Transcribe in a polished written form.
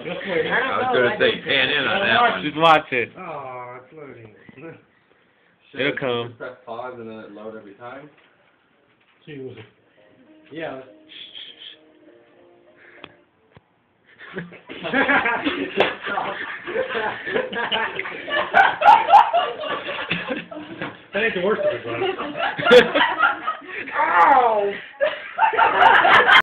I was going to say pan in on that one. Just watch it. Oh, it's loading. It'll come. Just press pause and then it load every time. Yeah. That ain't the worst of it, bud. Ow!